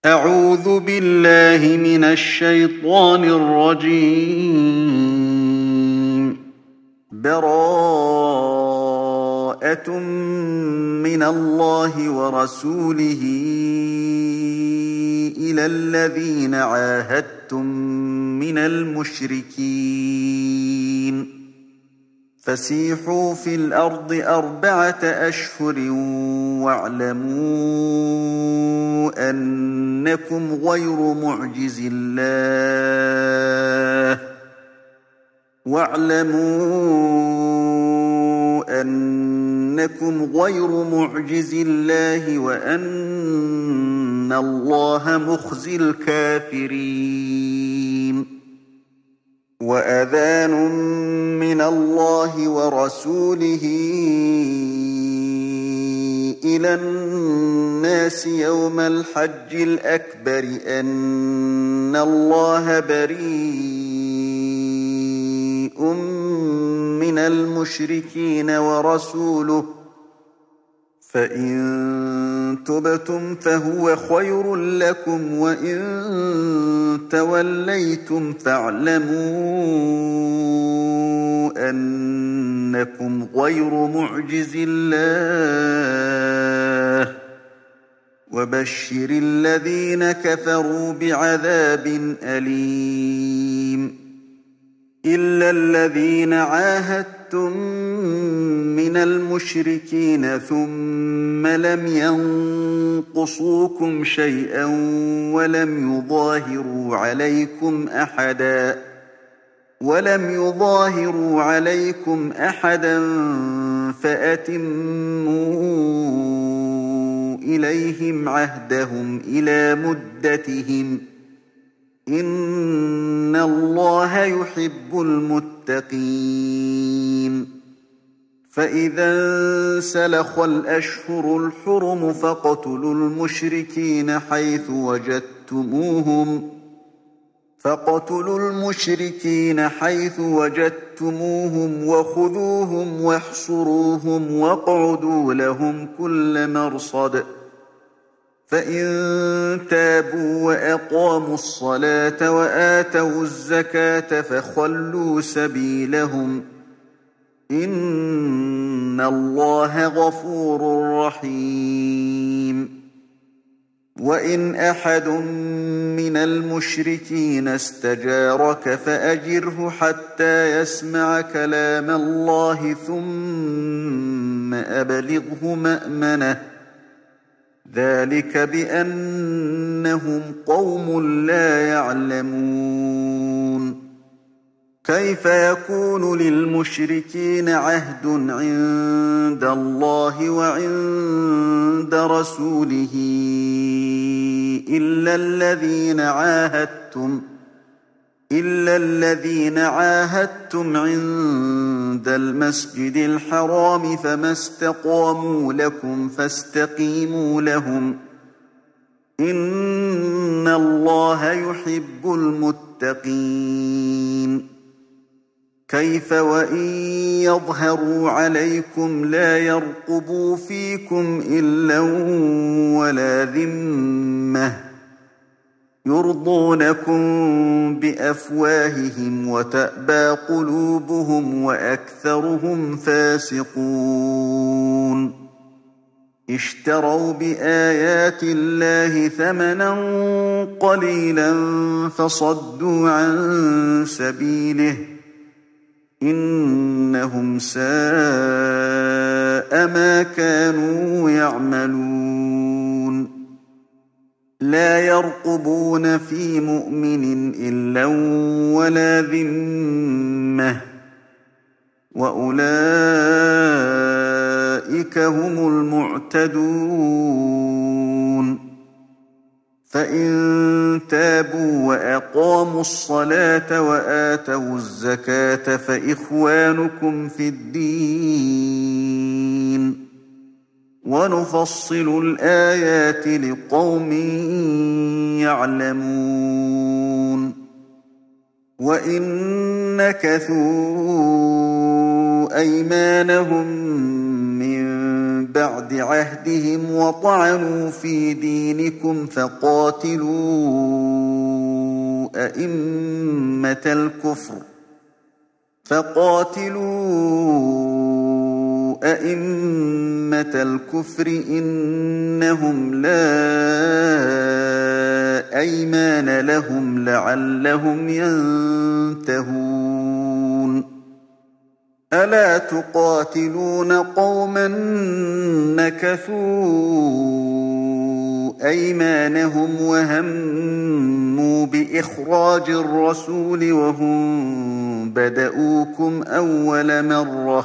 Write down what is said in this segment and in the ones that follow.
أعوذ بالله من الشيطان الرجيم. براءة من الله ورسوله إلى الذين عاهدتم من المشركين فسيحوا في الأرض 4 أشهر واعلموا أنكم غير معجز الله وأن الله مخزي الكافرين. وأذان من الله ورسوله إلى الناس يوم الحج الأكبر أن الله بريء من المشركين ورسوله فإن تبتم فهو خير لكم وإن توليتم فاعلموا أنكم غير معجز الله وبشر الذين كفروا بعذاب أليم. إلا الذين عاهدتم من المشركين ثم لم ينقصوكم شيئا ولم يظاهروا عليكم أحدا فأتموا إليهم عهدهم إلى مدتهم إن الله يحب المتقين. فإذا انسلخ الأشهر الحرم فاقتلوا المشركين حيث وجدتموهم وخذوهم واحصروهم واقعدوا لهم كل مرصد. فإن تابوا وأقاموا الصلاة وآتوا الزكاة فخلوا سبيلهم إن الله غفور رحيم. وإن أحد من المشركين استجارك فأجره حتى يسمع كلام الله ثم أبلغه مأمنه ذلك بأنهم قوم لا يعلمون. كيف يكون للمشركين عهد عند الله وعند رسوله إلا الذين عاهدتم عند المسجد الحرام فما استقاموا لكم فاستقيموا لهم إن الله يحب المتقين. كيف وإن يظهروا عليكم لا يرقبوا فيكم إلا ولا ذمة يرضونكم بأفواههم وتأبى قلوبهم وأكثرهم فاسقون. اشتروا بآيات الله ثمنا قليلا فصدوا عن سبيله إنهم ساء ما كانوا يعملون. لا يرقبون في مؤمن إلا ولا ذمة وأولئك هم المعتدون. فإن تابوا وأقاموا الصلاة وآتوا الزكاة فإخوانكم في الدين ونفصل الآيات لقوم يعلمون. وإن نكثوا أيمانهم من بعد عهدهم وطعنوا في دينكم فقاتلوا أئمة الكفر إنهم لا أيمان لهم لعلهم ينتهون ألا تقاتلون قوما نكثوا أيمانهم وهموا بإخراج الرسول وهم بدؤوكم أول مرة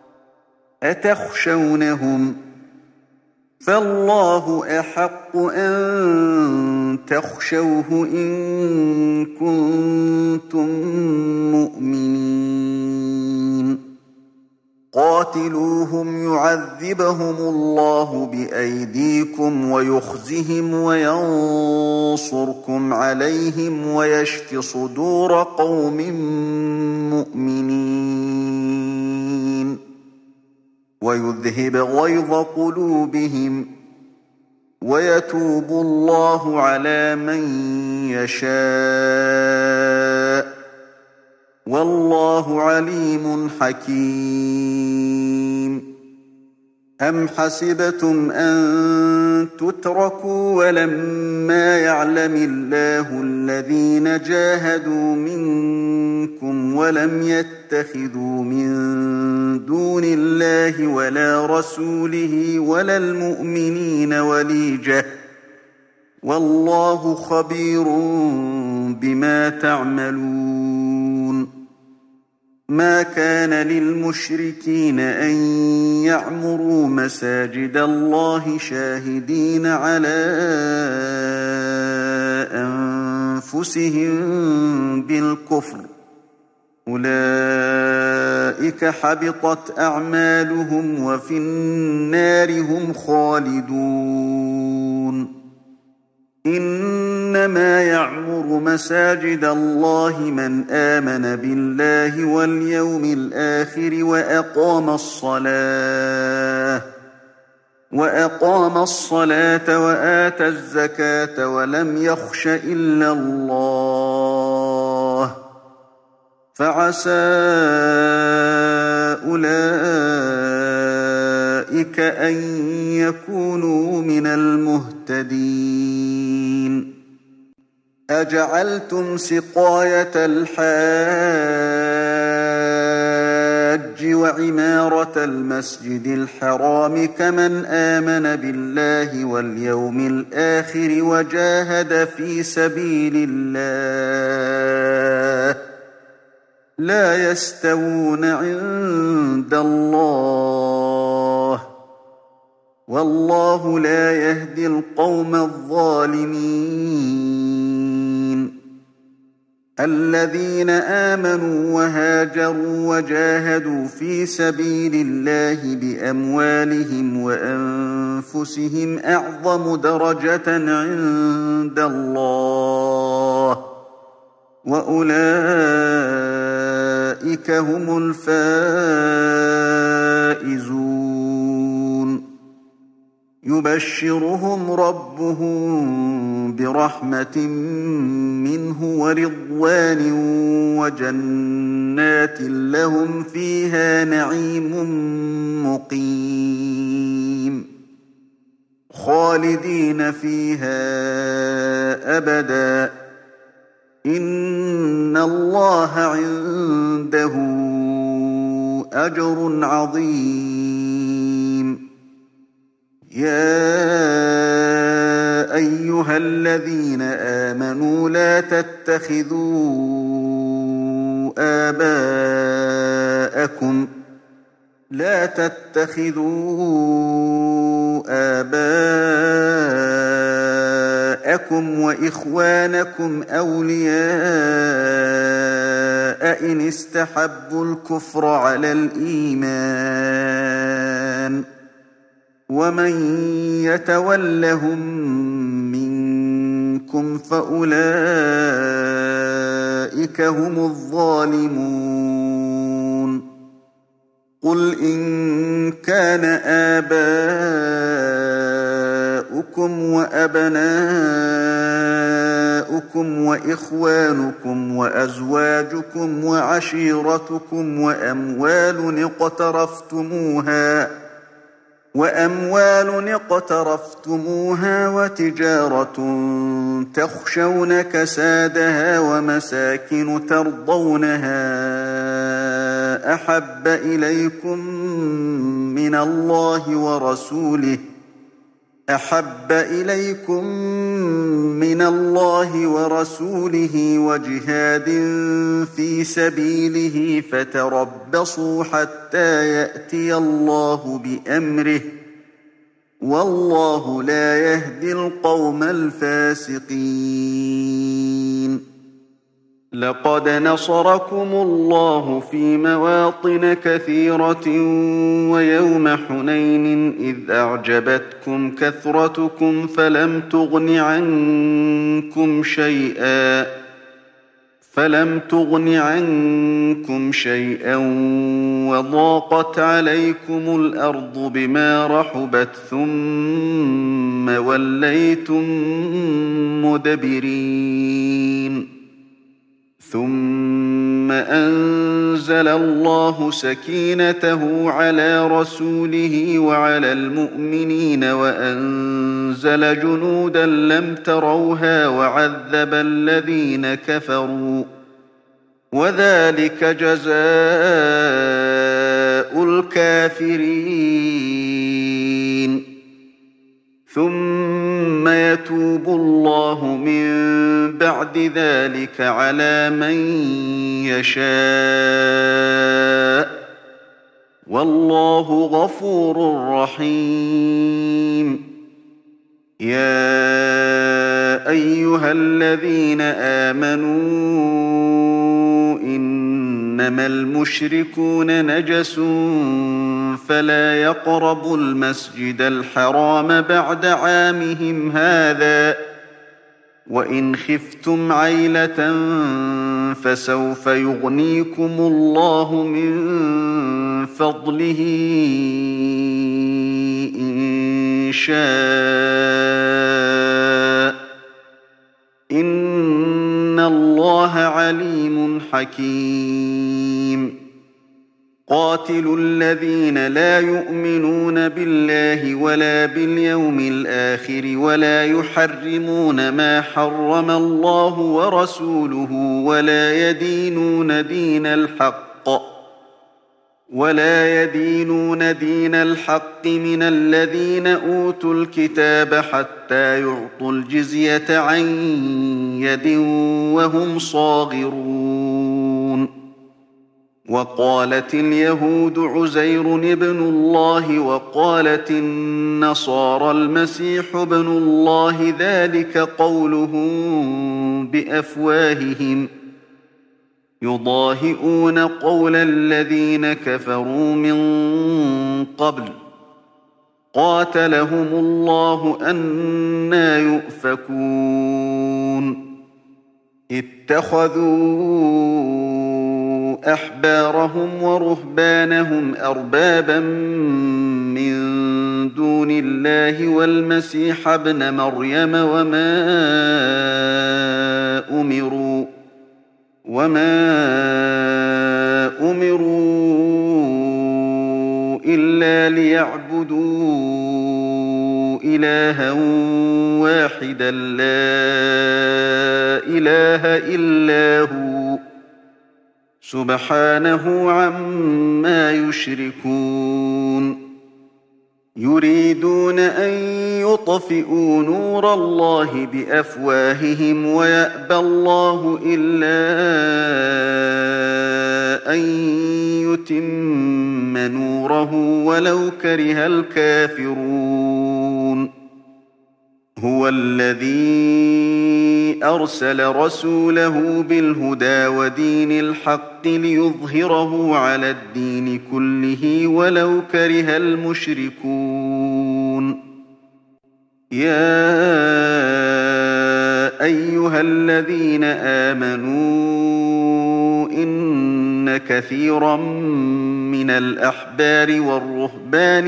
أتخشونهم فالله أحق أن تخشوه إن كنتم مؤمنين قاتلوهم يعذبهم الله بأيديكم ويخزهم وينصركم عليهم ويشف صدور قوم مؤمنين ويذهب غيظ قلوبهم ويتوب الله على من يشاء والله عليم حكيم أم حسبتم أن تتركوا ولما يعلم الله الذين جاهدوا منكم ولم يتخذوا من دون الله ولا رسوله ولا المؤمنين وليجة والله خبير بما تعملون ما كان للمشركين أن يعمروا مساجد الله شاهدين على أنفسهم بالكفر أولئك حبطت أعمالهم وفي النار هم خالدون إنما يعمر مساجد الله من آمن بالله واليوم الآخر وأقام الصلاة وآتى الزكاة ولم يخش إلا الله فعسى أولئك أن يكونوا من المهتدين أجعلتم سقاية الحاج وعمارة المسجد الحرام كمن آمن بالله واليوم الآخر وجاهد في سبيل الله لا يستوون عند الله والله لا يهدي القوم الظالمين الذين آمنوا وهاجروا وجاهدوا في سبيل الله بأموالهم وأنفسهم أعظم درجة عند الله وأولئك هم الفائزون يبشرهم ربهم برحمة منه ورضوان وجنات لهم فيها نعيم مقيم خالدين فيها أبدا إن الله عنده أجر عظيم يا أيها الذين آمنوا لا تتخذوا آباءكم وإخوانكم أولياء إن استحبوا الكفر على الإيمان ومن يتولهم منكم فأولئك هم الظالمون قل إن كان آباؤكم وأبناؤكم وإخوانكم وأزواجكم وعشيرتكم وأموال اقترفتموها وتجارة تخشون كسادها ومساكن ترضونها أحب إليكم من الله ورسوله وجهاد في سبيله فتربصوا حتى يأتي الله بأمره والله لا يهدي القوم الفاسقين لقد نصركم الله في مواطن كثيرة ويوم حنين إذ أعجبتكم كثرتكم فلم تغن عنكم شيئا وضاقت عليكم الأرض بما رحبت ثم وليتم مدبرين ثم أنزل الله سكينته على رسوله وعلى المؤمنين وأنزل جنودا لم تروها وعذب الذين كفروا وذلك جزاء الكافرين ثم يتوب الله من بعد ذلك على من يشاء والله غفور رحيم يا أيها الذين آمنوا إنما المشركون نجس فلا يقربوا المسجد الحرام بعد عامهم هذا وإن خفتم عيلة فسوف يغنيكم الله من فضله إن شاء إن الله عليم حكيم قاتلوا الذين لا يؤمنون بالله ولا باليوم الآخر ولا يحرمون ما حرم الله ورسوله ولا يدينون دين الحق من الذين أوتوا الكتاب حتى يعطوا الجزية عن يد وهم صاغرون وقالت اليهود عزير ابن الله وقالت النصارى المسيح ابن الله ذلك قولهم بأفواههم يضاهئون قول الذين كفروا من قبل قاتلهم الله أنى يؤفكون اتخذوا أحبارهم ورهبانهم أربابا من دون الله والمسيح ابن مريم وما أمروا إلا ليعبدوا إلها واحدا لا إله إلا هو سبحانه عما يشركون يريدون أن يطفئوا نور الله بأفواههم ويأبى الله إلا أن يتم نوره ولو كره الكافرون هو الذي أرسل رسوله بالهدى ودين الحق ليظهره على الدين كله ولو كره المشركون يا أيها الذين آمنوا إن كثيرا من الأحبار والرهبان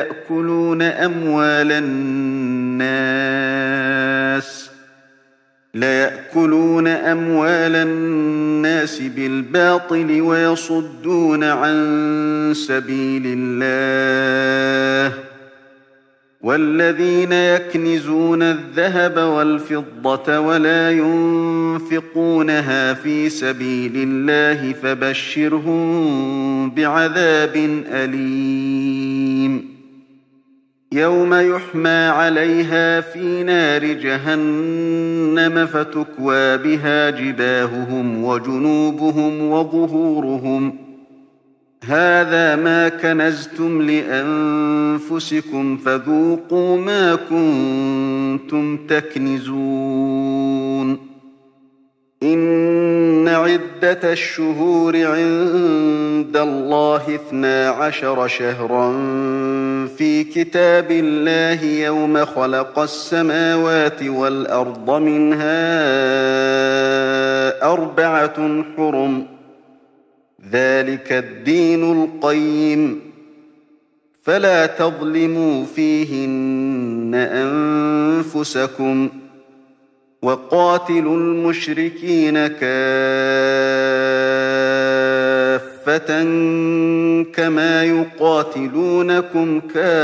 ليأكلون أموال الناس بالباطل ويصدون عن سبيل الله والذين يكنزون الذهب والفضة ولا ينفقونها في سبيل الله فبشرهم بعذاب أليم يوم يحمى عليها في نار جهنم فتكوى بها جباههم وجنوبهم وظهورهم هذا ما كنزتم لأنفسكم فذوقوا ما كنتم تكنزون إن عدة الشهور عند الله 12 شهرا في كتاب الله يوم خلق السماوات والأرض منها 4 حرم ذلك الدين القيم فلا تظلموا فيهن أنفسكم وقاتلوا المشركين كافة كما يقاتلونكم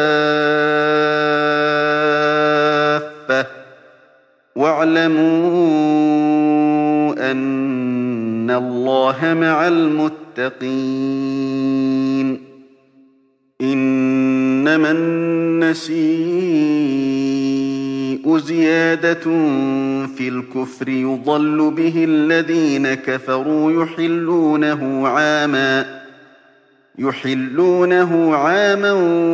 كافة واعلموا أن الله مع المتقين إنما النسيء زيادة في الكفر يضل به الذين كفروا يحلونه عاما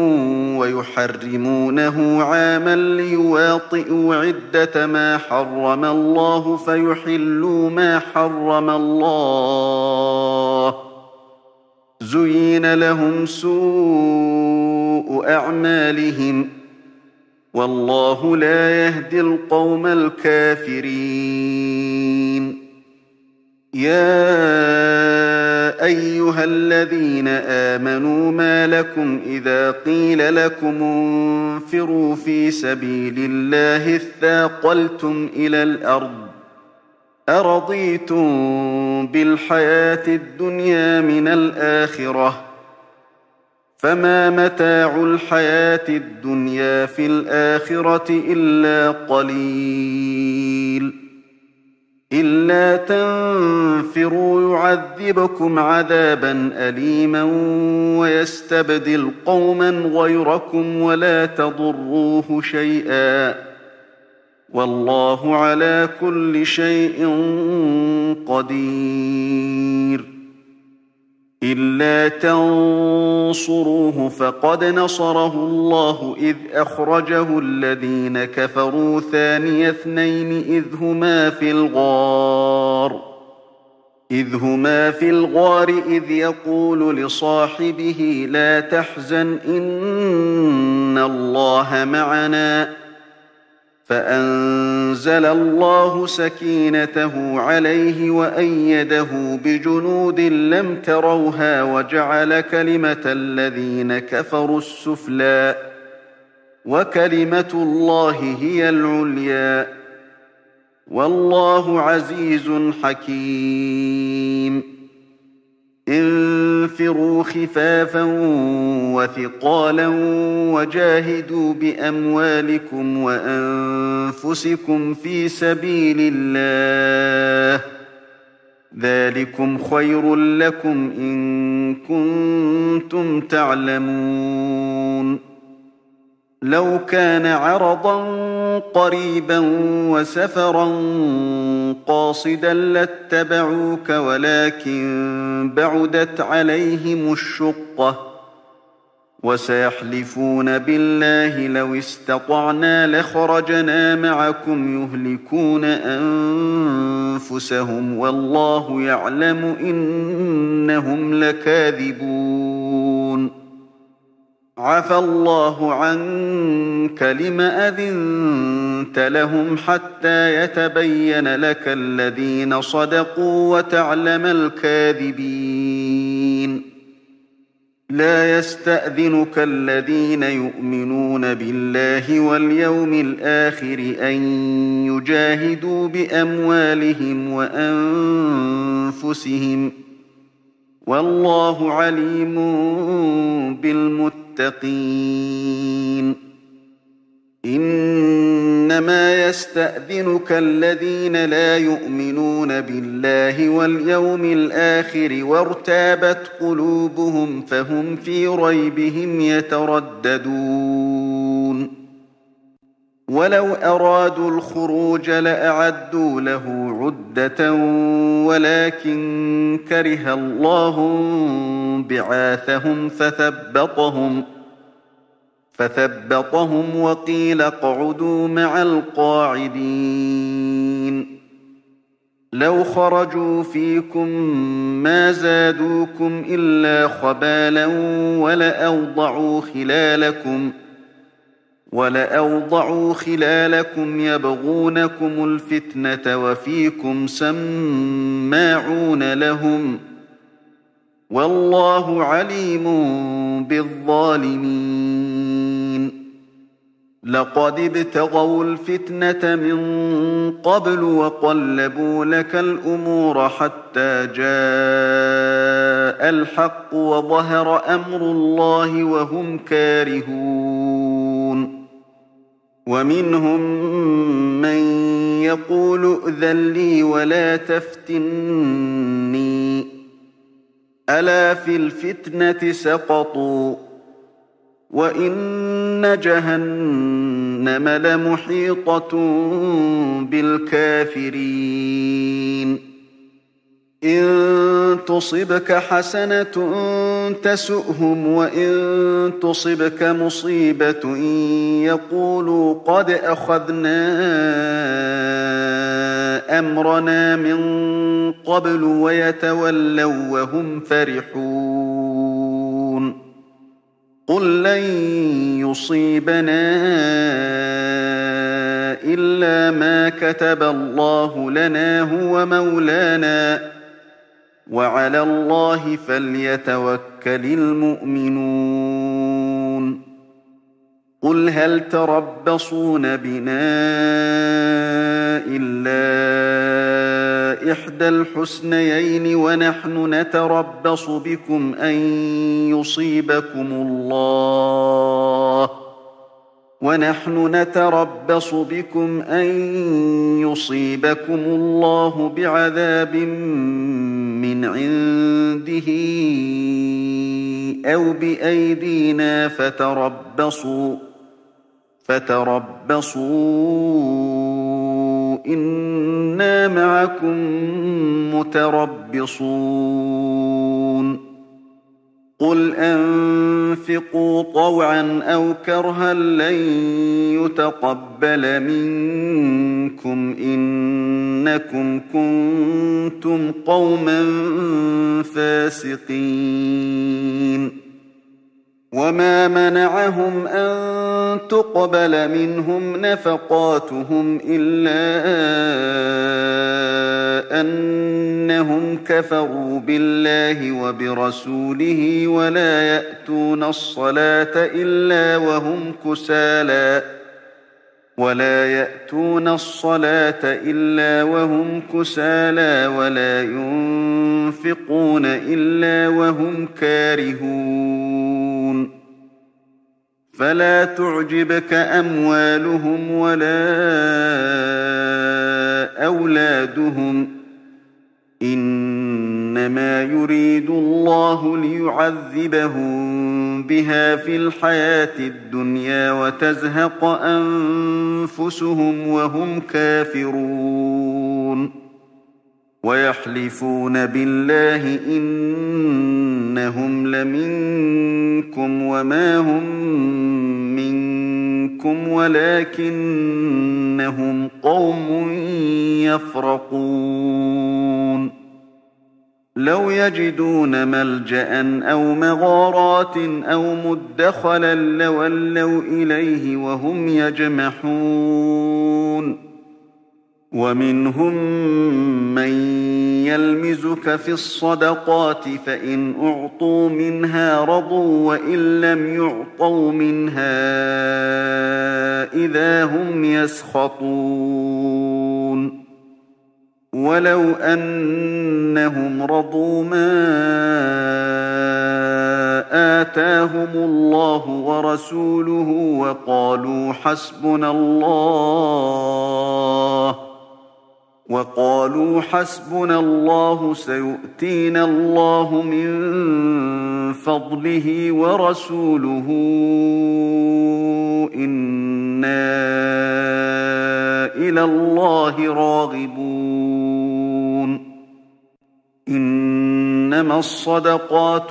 ويحرمونه عاما ليواطئوا عدة ما حرم الله فيحلوا ما حرم الله زين لهم سوء أعمالهم والله لا يهدي القوم الكافرين يا أيها الذين آمنوا ما لكم إذا قيل لكم انفروا في سبيل الله اثاقلتم إلى الأرض أرضيتم بالحياة الدنيا من الآخرة فما متاع الحياة الدنيا في الآخرة إلا قليل إلا تنفروا يعذبكم عذابا أليما ويستبدل قوما غيركم ولا تضروه شيئا والله على كل شيء قدير إلا تنصروه فقد نصره الله إذ أخرجه الذين كفروا ثاني اثنين إذ هما في الغار إذ يقول لصاحبه لا تحزن إن الله معنا فأنزل الله سكينته عليه وأيده بجنود لم تروها وجعل كلمة الذين كفروا السفلى وكلمة الله هي العليا والله عزيز حكيم انفروا خفافا وثقالا وجاهدوا بأموالكم وأنفسكم في سبيل الله ذلكم خير لكم إن كنتم تعلمون لو كان عرضا قريبا وسفرا قاصدا لاتبعوك ولكن بعدت عليهم الشقة وسيحلفون بالله لو استطعنا لخرجنا معكم يهلكون أنفسهم والله يعلم إنهم لكاذبون عفى الله عنك لم أذنت لهم حتى يتبين لك الذين صدقوا وتعلم الكاذبين لا يستأذنك الذين يؤمنون بالله واليوم الآخر أن يجاهدوا بأموالهم وأنفسهم والله عليم بالمتقين إنما يستأذنك الذين لا يؤمنون بالله واليوم الآخر وارتابت قلوبهم فهم في ريبهم يترددون ولو أرادوا الخروج لأعدوا له عدة ولكن كره الله بعاثهم فثبطهم وقيل اقعدوا مع القاعدين لو خرجوا فيكم ما زادوكم إلا خبالا ولأوضعوا خلالكم يبغونكم الفتنة وفيكم سماعون لهم والله عليم بالظالمين لقد ابتغوا الفتنة من قبل وقلبوا لك الأمور حتى جاء الحق وظهر أمر الله وهم كارهون ومنهم من يقول ائذن لي ولا تفتني ألا في الفتنة سقطوا وإن جهنم لمحيطة بالكافرين إن تصبك حسنة تسؤهم وإن تصبك مصيبة يقولوا قد أخذنا أمرنا من قبل ويتولوا وهم فرحون قل لن يصيبنا إلا ما كتب الله لنا هو مولانا وعلى الله فليتوكل المؤمنون قل هل تربصون بنا إلا إحدى الحسنيين ونحن نتربص بكم أن يصيبكم الله بعذاب من عنده أو بأيدينا فتربصوا إنا معكم متربصون قل أنفقوا طوعا أو كرها لن يتقبل منكم إنكم كنتم قوما فاسقين وما منعهم أن تقبل منهم نفقاتهم إلا أنهم كفروا بالله وبرسوله ولا يأتون الصلاة إلا وهم كسالى ولا ينفقون إلا وهم كارهون فلا تعجبك أموالهم ولا أولادهم إنما يريد الله ليعذبهم بها في الحياة الدنيا وتزهق أنفسهم وهم كافرون ويحلفون بالله إنهم لمنكم وما هم منكم ولكنهم قوم يفرقون لو يجدون ملجأ أو مغارات أو مدخلا لولوا إليه وهم يجمحون ومنهم من يلمزك في الصدقات فإن أعطوا منها رضوا وإن لم يعطوا منها إذا هم يسخطون ولو أنهم رضوا ما آتاهم الله ورسوله وقالوا حسبنا الله سيؤتينا الله من فضله ورسوله إنا إلى الله راغبون إنما الصدقات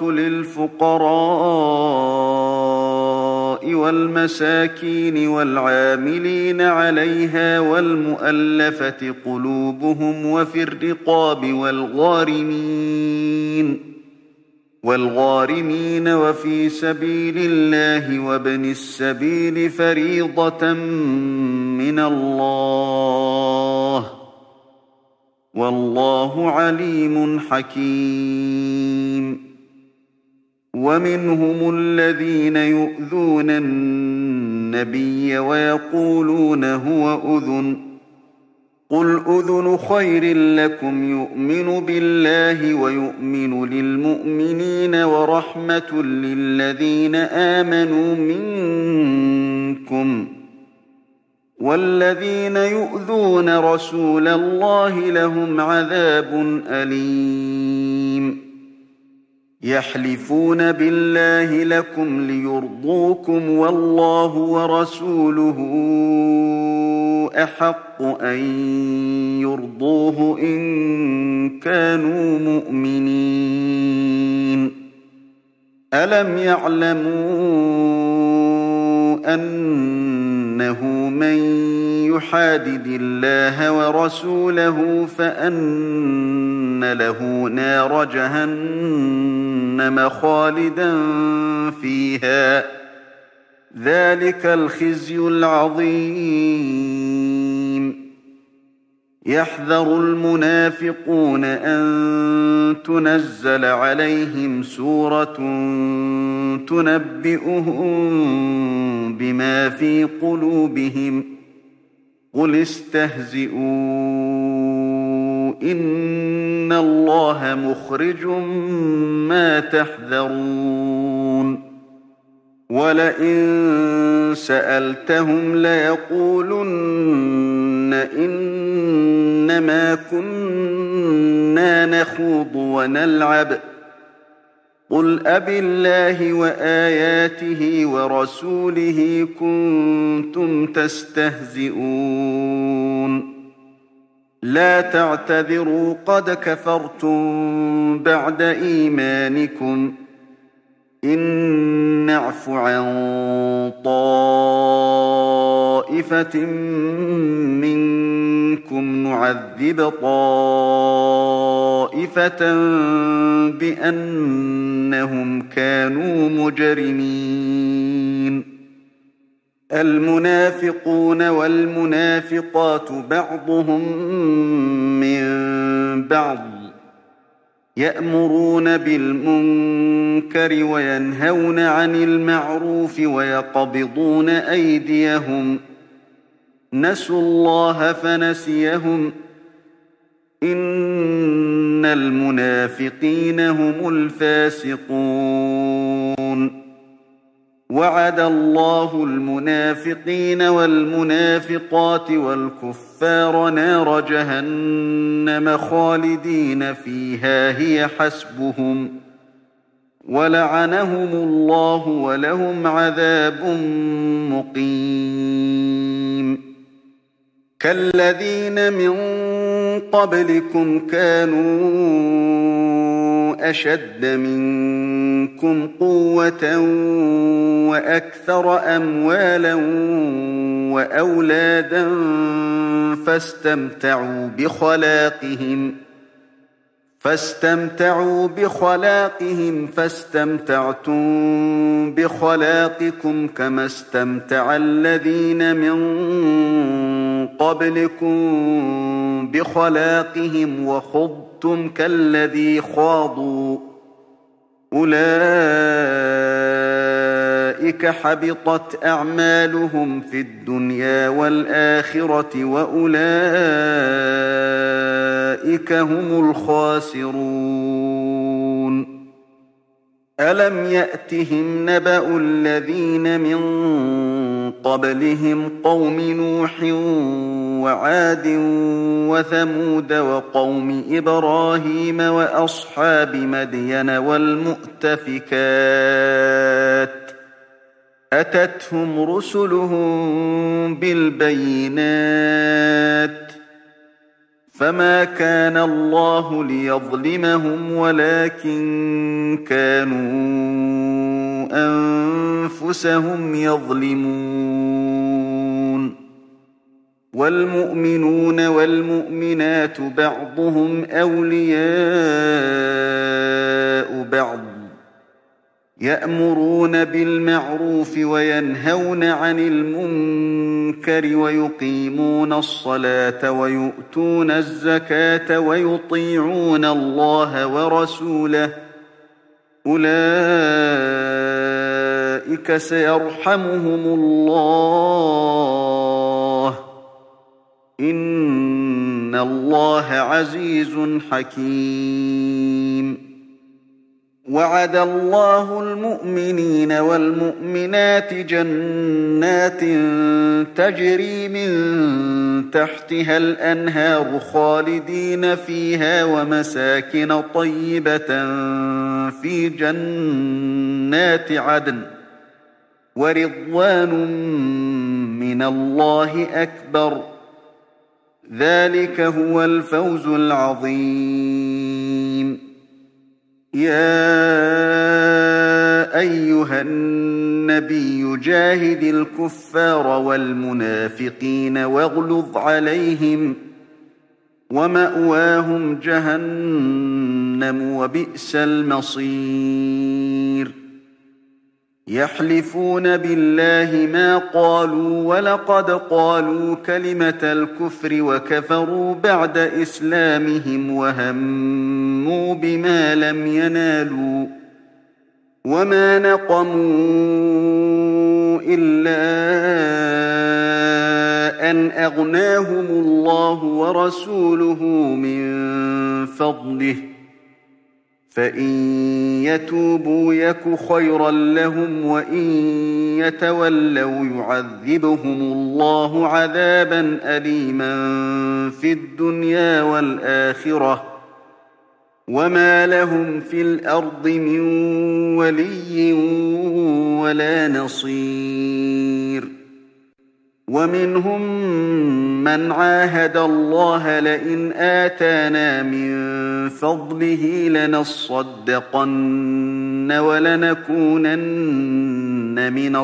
للفقراء والمساكين والعاملين عليها والمؤلفة قلوبهم وفي الرقاب والغارمين وفي سبيل الله وابن السبيل فريضة من الله والله عليم حكيم ومنهم الذين يؤذون النبي ويقولون هو أذن قل أذن خير لكم يؤمن بالله ويؤمن للمؤمنين ورحمة للذين آمنوا منكم والذين يؤذون رسول الله لهم عذاب أليم يحلفون بالله لكم ليرضوكم والله ورسوله أحق أن يرضوه إن كانوا مؤمنين ألم يعلموا أنه من يحادد الله ورسوله فأن له نار جهنم خالدا فيها ذلك الخزي العظيم يحذر المنافقون أن تنزل عليهم سورة تنبئهم بما في قلوبهم قل استهزئوا إن الله مخرج ما تحذرون ولئن سألتهم ليقولن إنما كنا نخوض ونلعب قل أبالله وآياته ورسوله كنتم تستهزئون لا تعتذروا قد كفرتم بعد إيمانكم إن نعف عن طائفة منكم نعذب طائفة بأنهم كانوا مجرمين المنافقون والمنافقات بعضهم من بعض يأمرون بالمنكر وينهون عن المعروف ويقبضون أيديهم نسوا الله فنسيهم إن المنافقين هم الفاسقون وعد الله المنافقين والمنافقات والكفار نار جهنم خالدين فيها هي حسبهم ولعنهم الله ولهم عذاب مقيم كالذين من قبلكم كانوا أشد منكم قوة وأكثر أموالا وأولادا فاستمتعوا بخلاقهم فاستمتعتم بخلاقكم كما استمتع الذين من قبلكم بخلاقهم وخضتم كالذي خاضوا أولئك حبطت أعمالهم في الدنيا والآخرة وأولئك هم الخاسرون ألم يأتهم نبأ الذين من قبلهم قوم نوح وعاد وثمود وقوم إبراهيم وأصحاب مدين والمؤتفكات أتتهم رسلهم بالبينات فما كان الله ليظلمهم ولكن كانوا أنفسهم يظلمون والمؤمنون والمؤمنات بعضهم أولياء بعض يأمرون بالمعروف وينهون عن المنكر ويقيمون الصلاة ويؤتون الزكاة ويطيعون الله ورسوله أولئك سيرحمهم الله إن الله عزيز حكيم وعد الله المؤمنين والمؤمنات جنات تجري من تحتها الأنهار خالدين فيها ومساكن طيبة في جنات عدن ورضوان من الله أكبر ذلك هو الفوز العظيم يا أيها النبي جاهد الكفار والمنافقين واغلظ عليهم ومأواهم جهنم وبئس المصير يحلفون بالله ما قالوا ولقد قالوا كلمة الكفر وكفروا بعد إسلامهم وهموا بما لم ينالوا وما نقموا إلا أن أغناهم الله ورسوله من فضله فإن يتوبوا يك خيرا لهم وإن يتولوا يعذبهم الله عذابا أليما في الدنيا والآخرة وما لهم في الأرض من ولي ولا نصير ومنهم من عاهد الله لئن آتانا من فضله لنصدقن ولنكونن من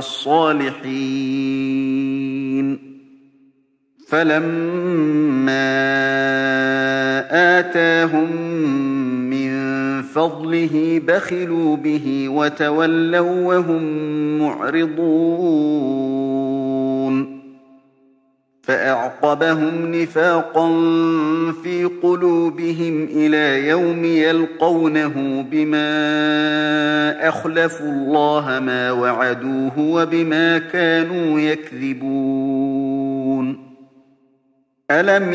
الصالحين فلما آتاهم من فضله بخلوا به وتولوا وهم معرضون فأعقبهم نفاقا في قلوبهم إلى يوم يلقونه بما أخلفوا الله ما وعدوه وبما كانوا يكذبون ألم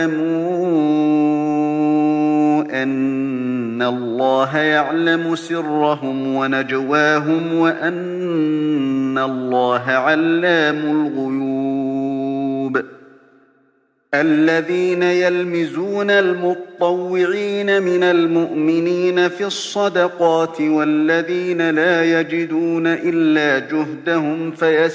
يعلموا أن الله يعلم سرهم ونجواهم وأن الله علام الغيوب الذين يلمزون المطوعين من المؤمنين في الصدقات والذين لا يجدون إلا جهدهم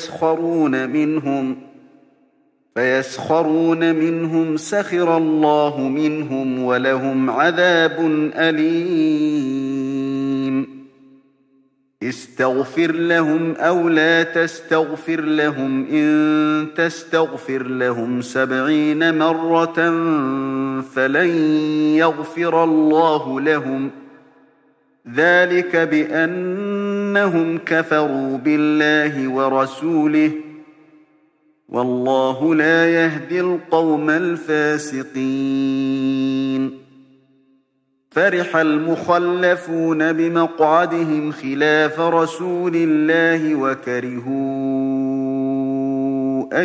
فيسخرون منهم سخر الله منهم ولهم عذاب أليم استغفر لهم أو لا تستغفر لهم إن تستغفر لهم 70 مرة فلن يغفر الله لهم ذلك بأنهم كفروا بالله ورسوله والله لا يهدي القوم الفاسقين فرح المخلفون بمقعدهم خلاف رسول الله وكرهوا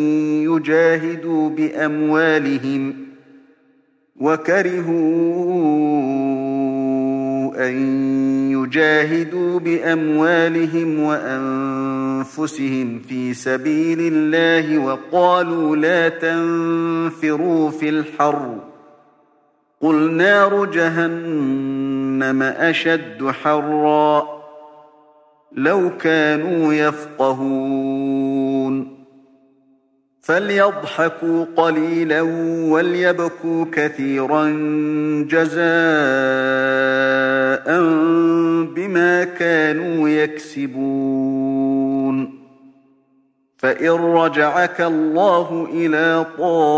أن يجاهدوا بأموالهم وأنفسهم في سبيل الله وقالوا لا تنفروا في الحر قل نار جهنم أشد حرا لو كانوا يفقهون فليضحكوا قليلا وليبكوا كثيرا جزاء بما كانوا يكسبون فإن رجعك الله إلى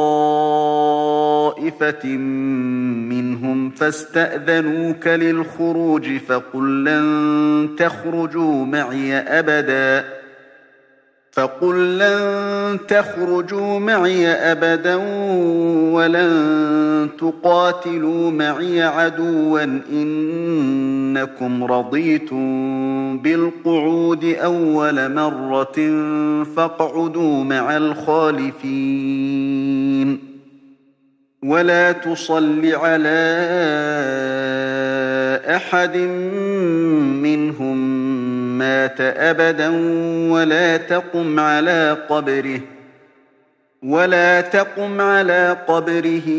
طائفة منهم فاستأذنوك للخروج فقل لن تخرجوا معي أبدا ولن تقاتلوا معي عدوا إنكم رضيتم بالقعود أول مرة فاقعدوا مع الخالفين ولا تصل على أحد منهم مات أبدا ولا تقم على قبره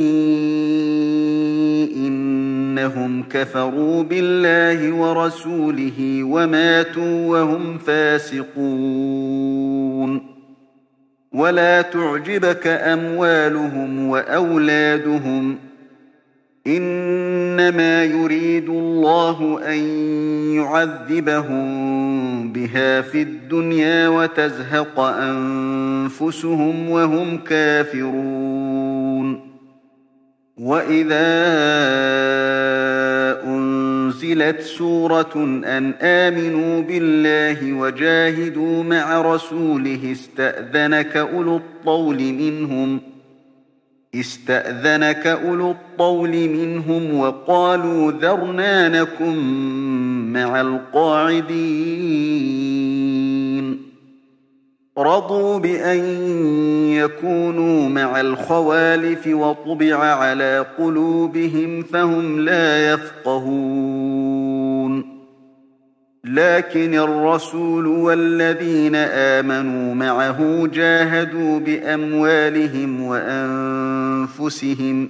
إنهم كفروا بالله ورسوله وماتوا وهم فاسقون ولا تعجبك أموالهم وأولادهم إنما يريد الله أن يعذبهم بها في الدنيا وتزهق أنفسهم وهم كافرون وإذا أنزلت سورة أن آمنوا بالله وجاهدوا مع رسوله استأذنك أولو الطول منهم وقالوا ذرنا نكن مع القاعدين رضوا بأن يكونوا مع الخوالف وطبع على قلوبهم فهم لا يفقهون لكن الرسول والذين آمنوا معه جاهدوا بأموالهم وأنفسهم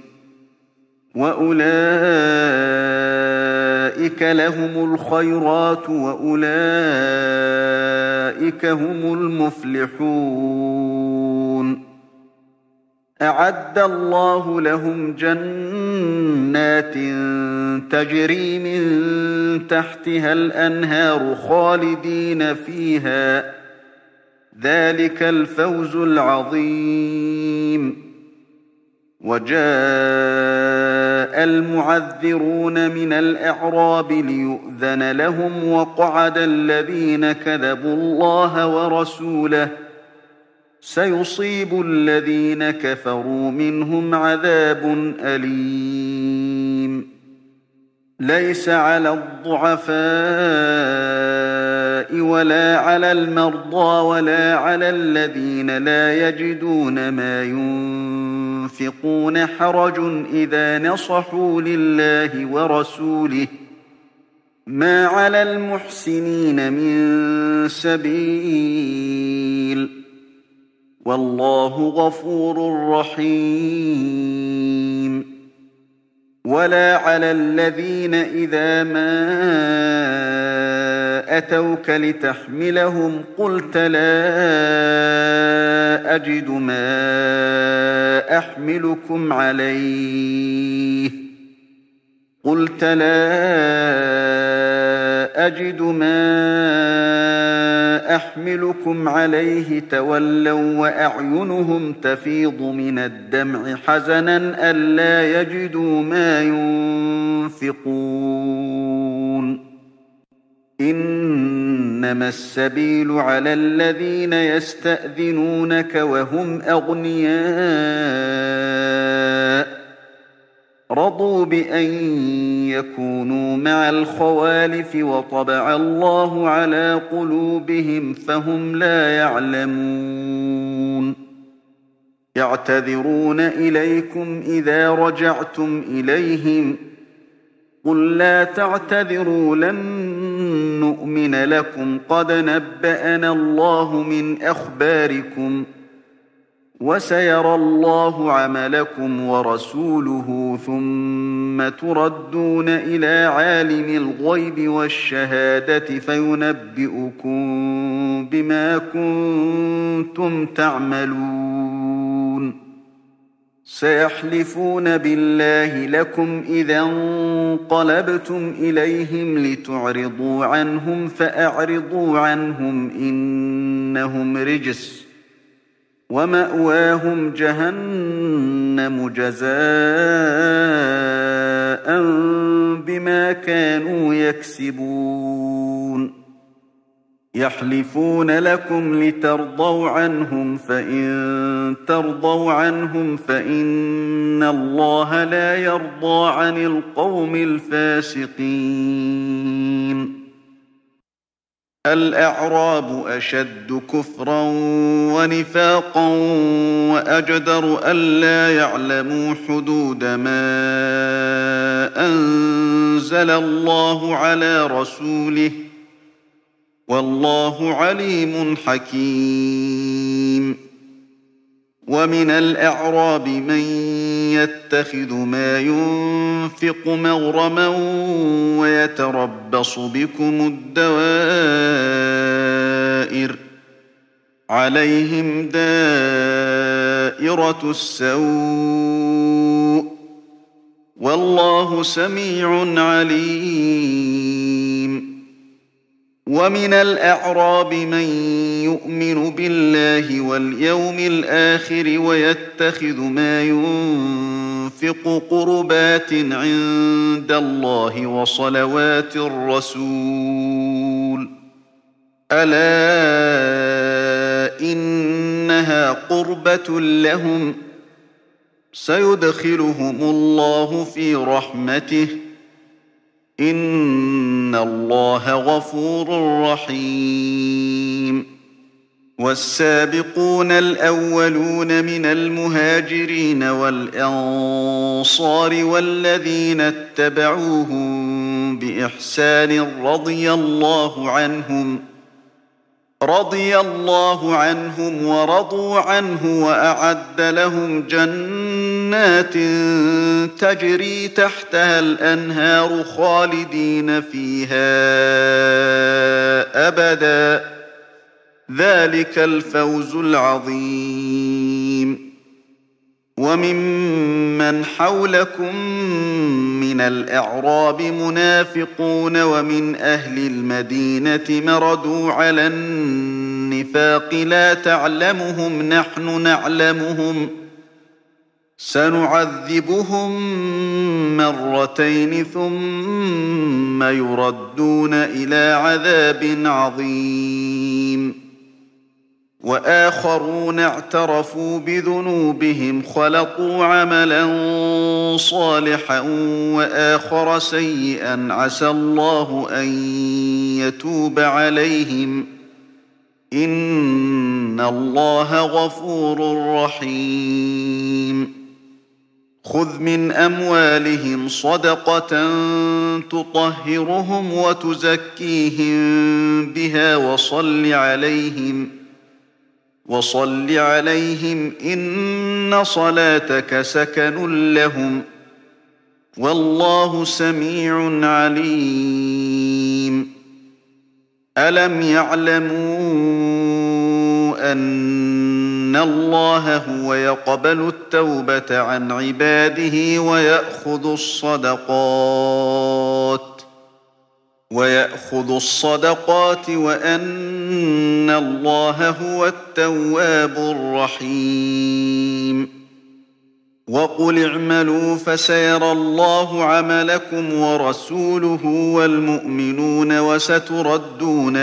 وأولئك لهم الخيرات وأولئك هم المفلحون أعد الله لهم جنات تجري من تحتها الأنهار خالدين فيها ذلك الفوز العظيم وجاء المعذرون من الأعراب ليؤذن لهم وقعد الذين كذبوا الله ورسوله سيصيب الذين كفروا منهم عذاب أليم ليس على الضعفاء ولا على المرضى ولا على الذين لا يجدون ما ينفقون حرج إذا نصحوا لله ورسوله ما على المحسنين من سبيل والله غفور رحيم ولا على الذين إذا ما أتوك لتحملهم قلت لا أجد ما أحملكم عليه قلت لا أجد ما أحملكم عليه تولوا وأعينهم تفيض من الدمع حزنا ألا يجدوا ما ينفقون إنما السبيل على الذين يستأذنونك وهم أغنياء رضوا بأن يكونوا مع الخوالف وطبع الله على قلوبهم فهم لا يعلمون يعتذرون إليكم إذا رجعتم إليهم قل لا تعتذروا لن نؤمن لكم قد نبأنا الله من أخباركم وسيرى الله عملكم ورسوله ثم تردون إلى عالم الغيب والشهادة فينبئكم بما كنتم تعملون سيحلفون بالله لكم إذا انقلبتم إليهم لتعرضوا عنهم فأعرضوا عنهم إنهم رجس ومأواهم جهنم جزاء بما كانوا يكسبون يحلفون لكم لترضوا عنهم فإن ترضوا عنهم فإن الله لا يرضى عن القوم الفاسقين الأعراب أشد كفرا ونفاقا وأجدر ألا يعلموا حدود ما أنزل الله على رسوله والله عليم حكيم ومن الأعراب من يتخذ ما ينفق مغرما ويتربص بكم الدوائر عليهم دائرة السوء والله سميع عليم ومن الأعراب من يؤمن بالله واليوم الآخر ويتخذ ما ينفق قربات عند الله وصلوات الرسول ألا إنها قربة لهم سيدخلهم الله في رحمته إن الله غفور رحيم والسابقون الأولون من المهاجرين والأنصار والذين اتبعوهم بإحسان رضي الله عنهم ورضوا عنه وأعد لهم جنات تجري تحتها الأنهار خالدين فيها أبدا ذلك الفوز العظيم وممن حولكم من الأعراب منافقون ومن أهل المدينة مردوا على النفاق لا تعلمهم نحن نعلمهم سنعذبهم مرتين ثم يردون إلى عذاب عظيم وآخرون اعترفوا بذنوبهم خلطوا عملا صالحا وآخر سيئا عسى الله أن يتوب عليهم إن الله غفور رحيم خذ من أموالهم صدقة تطهرهم وتزكيهم بها وصل عليهم إن صلاتك سكن لهم والله سميع عليم ألم يعلموا أن الله هو يقبل التوبة عن عباده ويأخذ الصدقات ويأخذ الصدقات وأن الله هو التواب الرحيم وقل اعملوا فسيرى الله عملكم ورسوله والمؤمنون وستردون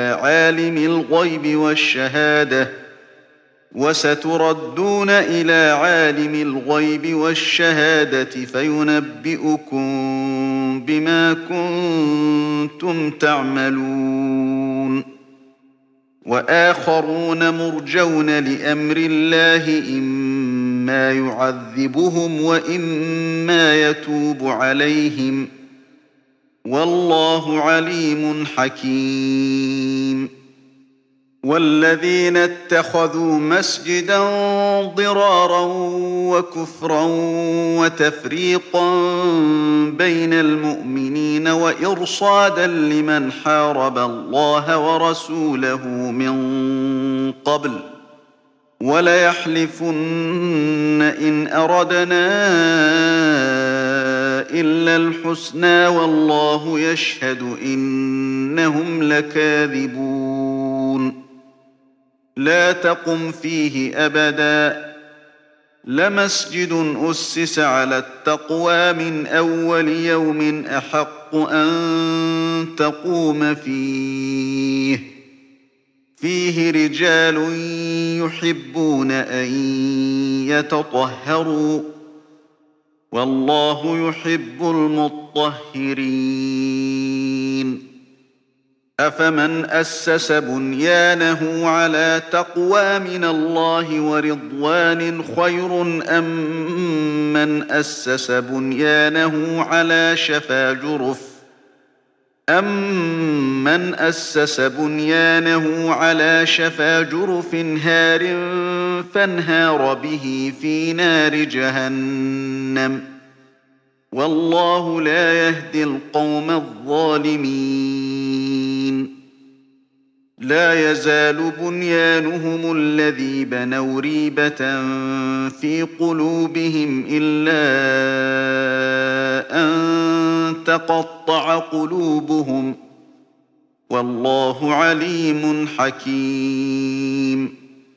إلى عالم الغيب والشهادة فينبئكم بما كنتم تعملون وآخرون مرجون لأمر الله إما يعذبهم وإما يتوب عليهم والله عليم حكيم والذين اتخذوا مسجدا ضرارا وكفرا وتفريقا بين المؤمنين وإرصادا لمن حارب الله ورسوله من قبل وليحلفن إن أردنا إلا الحسنى والله يشهد إنهم لكاذبون لا تقم فيه أبدا لمسجد أسس على التقوى من أول يوم أحق أن تقوم فيه رجال يحبون أن يتطهروا والله يحب المطهرين أفمن أسس بنيانه على تقوى من الله ورضوان خير أم من أسس بنيانه على شفا جرف هار فانهار به في نار جهنم والله لا يهدي القوم الظالمين لا يزال بنيانهم الذي بنوا ريبة في قلوبهم إلا أن تقطع قلوبهم والله عليم حكيم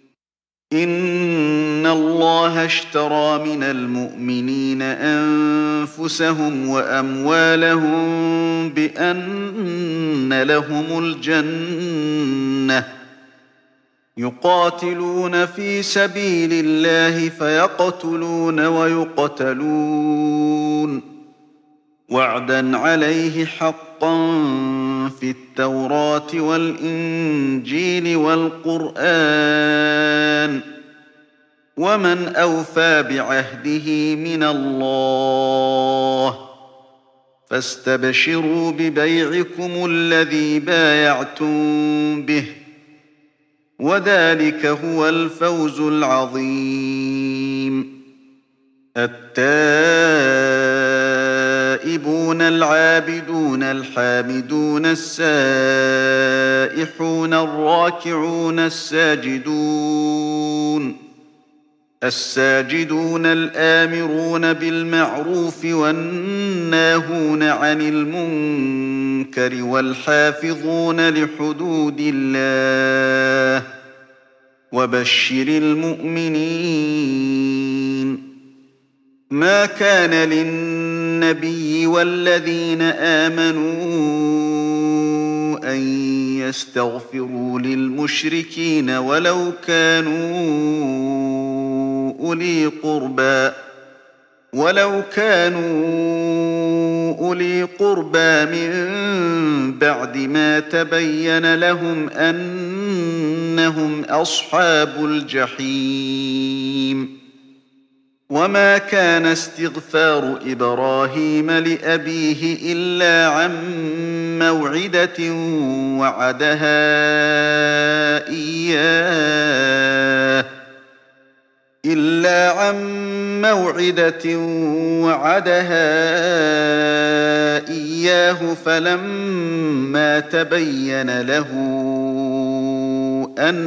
إن الله اشترى من المؤمنين أنفسهم وأموالهم بأن لهم الجنة يقاتلون في سبيل الله فيقتلون ويقتلون وعدا عليه حقا في التوراة والإنجيل والقرآن ومن أوفى بعهده من الله فاستبشروا ببيعكم الذي بايعتم به وذلك هو الفوز العظيم التائبون العابدون الحامدون السائحون الراكعون الساجدون الآمرون بالمعروف والناهون عن المنكر والحافظون لحدود الله وبشر المؤمنين ما كان للنبي والذين آمنوا أن يستغفروا للمشركين ولو كانوا أولي قربى من بعد ما تبين لهم أنهم أصحاب الجحيم وما كان استغفار إبراهيم لأبيه إلا عن موعدة وعدها إياه فلما تبين له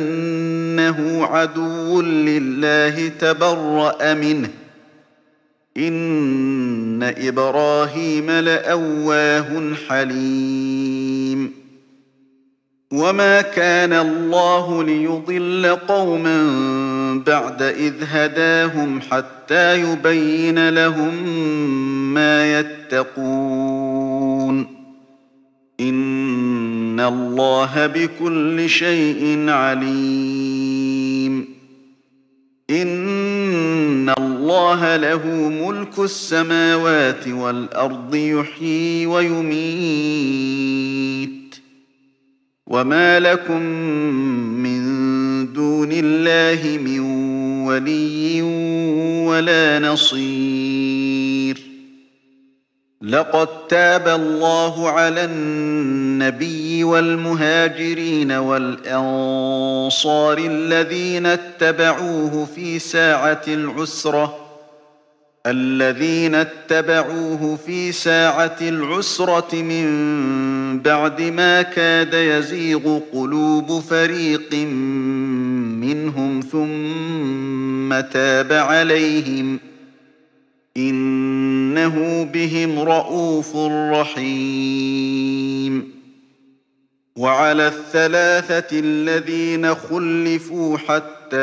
أنه عدو لله تبرأ منه إن إبراهيم لأواه حليم وما كان الله ليضل قوما بعد إذ هداهم حتى يبين لهم ما يتقون إن الله بكل شيء عليم إن الله له ملك السماوات والأرض يحيي ويميت وما لكم من دون الله من ولي ولا نصير لقد تاب الله على النبي والمهاجرين والأنصار الذين اتبعوه في ساعة العسرة من بعد ما كاد يزيغ قلوب فريق منهم ثم تاب عليهم إنه بهم رءوف رحيم وعلى الثلاثة الذين خلفوا حتى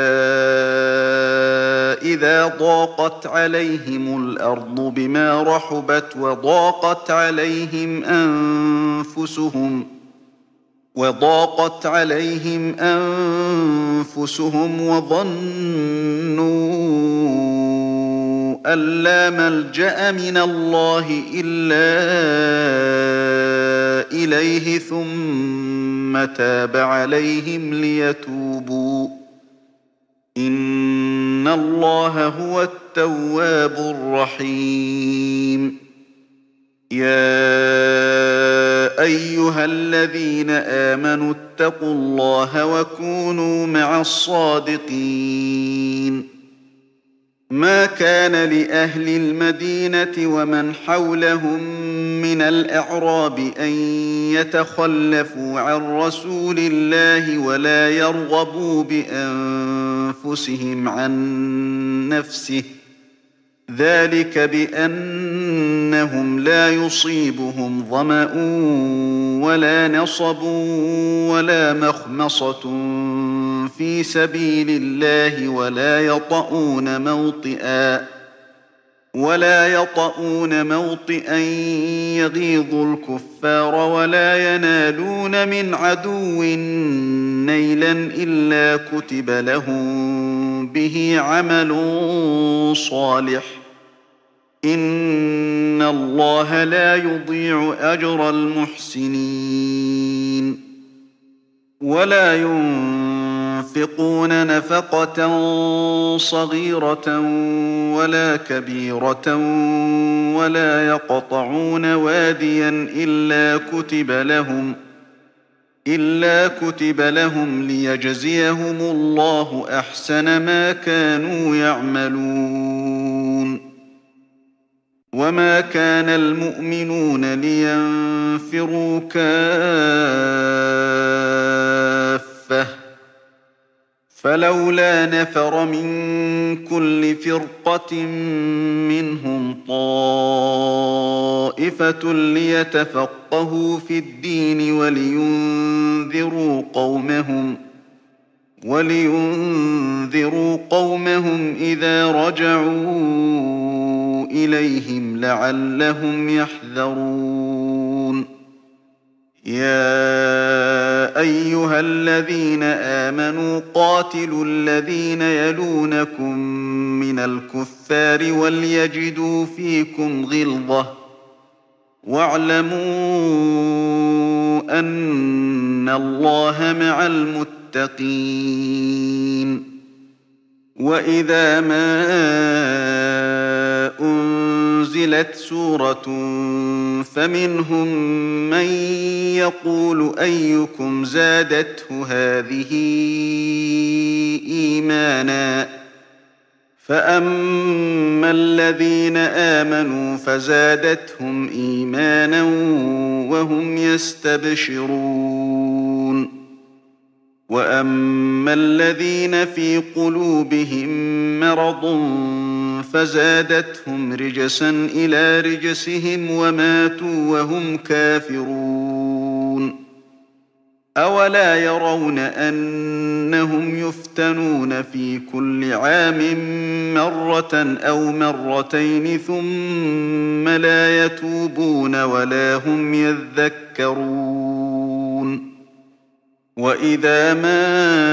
إذا ضاقت عليهم الأرض بما رحبت وضاقت عليهم أنفسهم وظنوا أن لا ملجأ من الله إلا إليه ثم تاب عليهم ليتوبوا إن الله هو التواب الرحيم يا أيها الذين آمنوا اتقوا الله وكونوا مع الصادقين ما كان لأهل المدينة ومن حولهم من الأعراب أن يتخلفوا عن رسول الله ولا يرغبوا بأنفسهم عن نفسه ذلك بأنهم لا يصيبهم ظمأ ولا نصب ولا مخمصة في سبيل الله ولا يطؤون موطئا يغيظ الكفار ولا ينالون من عدو نيلا إلا كتب لهم به عمل صالح إن الله لا يضيع أجر المحسنين ولا ينفقون نفقة صغيرة ولا كبيرة ولا يقطعون واديا إلا كتب لهم ليجزيهم الله أحسن ما كانوا يعملون وما كان المؤمنون لينفروا كافة فلولا نفر من كل فرقة منهم طائفة ليتفقهوا في الدين ولينذروا قومهم إذا رجعوا إليهم لعلهم يحذرون يا أيها الذين آمنوا قاتلوا الذين يلونكم من الكفار وليجدوا فيكم غلظة واعلموا أن الله مع المتقين وإذا ما أنزلت سورة فمنهم من يقول أيكم زادته هذه إيمانا فأما الذين آمنوا فزادتهم إيمانا وهم يستبشرون وأما الذين في قلوبهم مرض فزادتهم رجسا إلى رجسهم وماتوا وهم كافرون أولا يرون أنهم يفتنون في كل عام مرة أو مرتين ثم لا يتوبون ولا هم يذكرون وإذا ما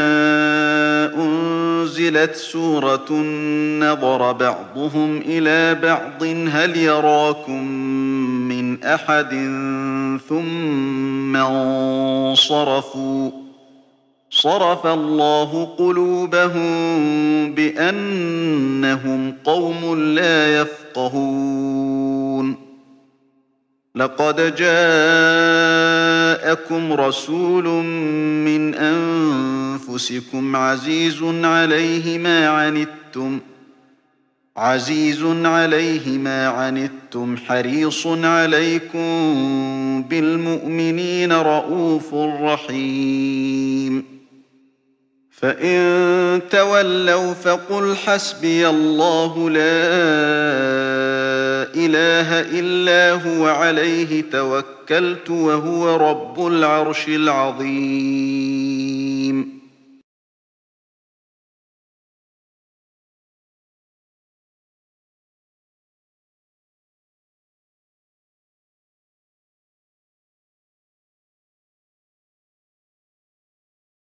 أنزلت سورة نظر بعضهم إلى بعض هل يراكم من أحد ثم انصرفوا صرف الله قلوبهم بأنهم قوم لا يفقهون لقد جاءكم رسول من أنفسكم عزيز عليه ما عنتم حريص عليكم بالمؤمنين رءوف رحيم فإن تولوا فقل حسبي الله لا إله إلا هو عليه توكلت وهو رب العرش العظيم